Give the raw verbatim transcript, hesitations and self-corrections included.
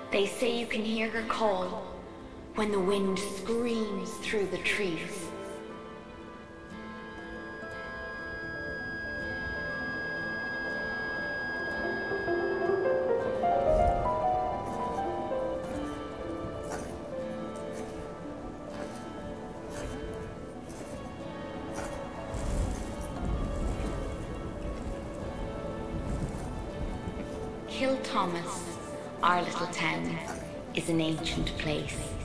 They say you can hear her call when the wind screams through the trees. Kilthomas, our little town, is an ancient place.